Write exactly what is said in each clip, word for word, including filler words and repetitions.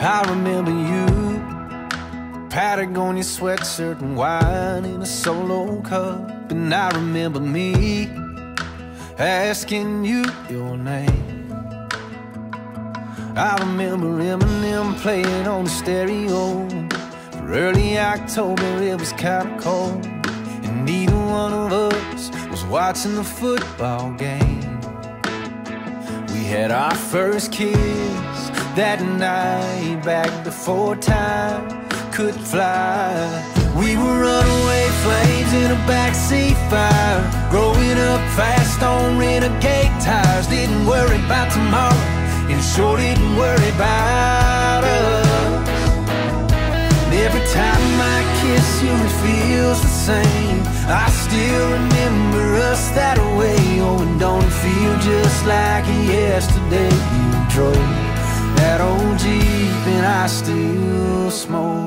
I remember you, Patagonia sweatshirt and wine in a solo cup. And I remember me asking you your name. I remember Eminem playing on the stereo. For early October it was kinda cold, and neither one of us was watching the football game. We had our first kiss that night, back before time could fly. We were runaway flames in a backseat fire, growing up fast on renegade tires. Didn't worry about tomorrow, and sure didn't worry about us. And every time I kiss you it feels the same. I still remember us that way. Oh, and don't it feel just like yesterday? You drove that old Jeep and I still smoke.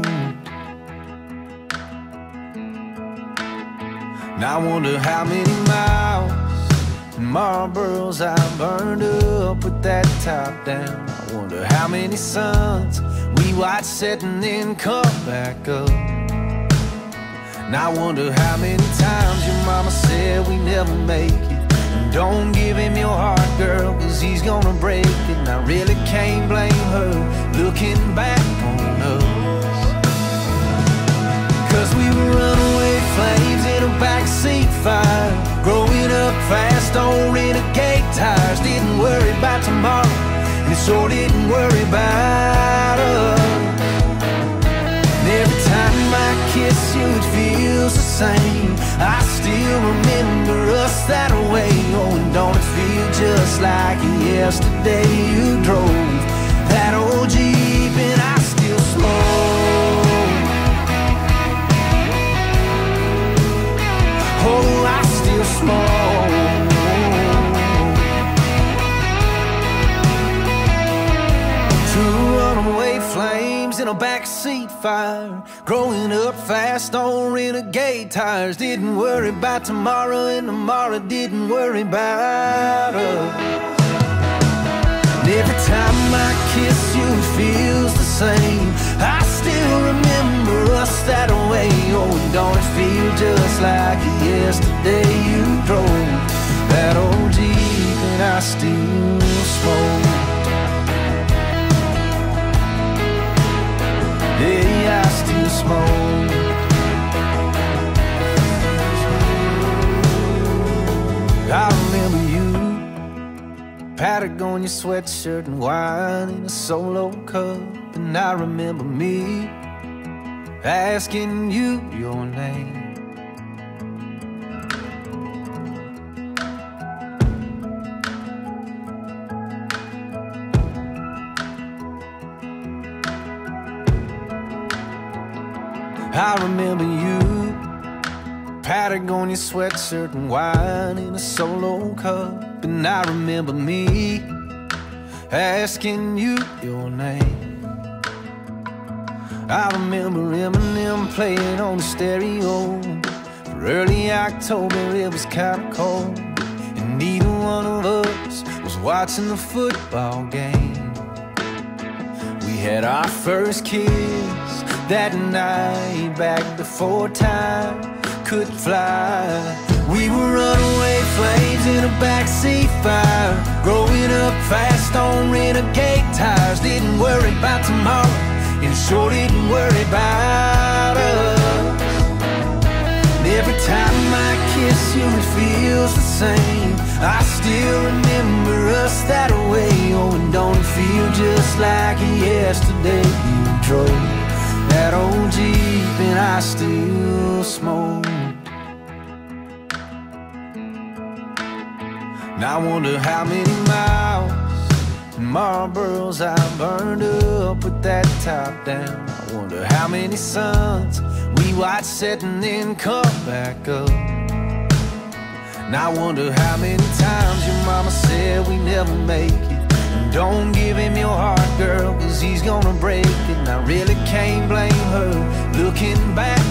Now I wonder how many miles and Marlboros I burned up with that top down. I wonder how many suns we watched setting then come back up. Now I wonder how many times your mama said we never make it. And don't give him your heart, girl, cause he's gonna break it. And I really can't blame her looking back on us, cause we were runaway flames in a backseat fire, growing up fast on renegade tires. Didn't worry about tomorrow, and it sure didn't worry about us. And every time I kiss you it feels the same. I still remember us that way. Oh, and don't it feel just like yesterday? You drove that old Jeep and I still smoke. Oh, I still smoke. Two runaway flames in a backseat fire, growing up fast on renegade tires. Didn't worry about tomorrow, and tomorrow didn't worry about us. And every time I kiss you it feels the same. I still remember us that way. Oh, and don't it feel just like yesterday? You drove that old Jeep and I still smoke. Yeah, I still smoke. I remember you, Patagonia sweatshirt and wine in a solo cup. And I remember me asking you your name. I remember you, Patagonia sweatshirt and wine in a solo cup. And I remember me asking you your name. I remember Eminem playing on the stereo. For early October it was kinda cold, and neither one of us was watching the football game. We had our first kiss that night, back before time could fly. We were runaway flames in a backseat fire, growing up fast on renegade tires. Didn't worry about tomorrow, and sure didn't worry about us. And every time I kiss you it feels the same. I still remember us that way. Oh, and don't it feel just like yesterday? You drove that old Jeep and I still smoke. Now I wonder how many miles and Marlboros I burned up with that top down. I wonder how many suns we watched setting then come back up. Now I wonder how many times your mama said we never make it. And don't give him your heart, girl, cause he's gonna break it. And I really can't blame her looking back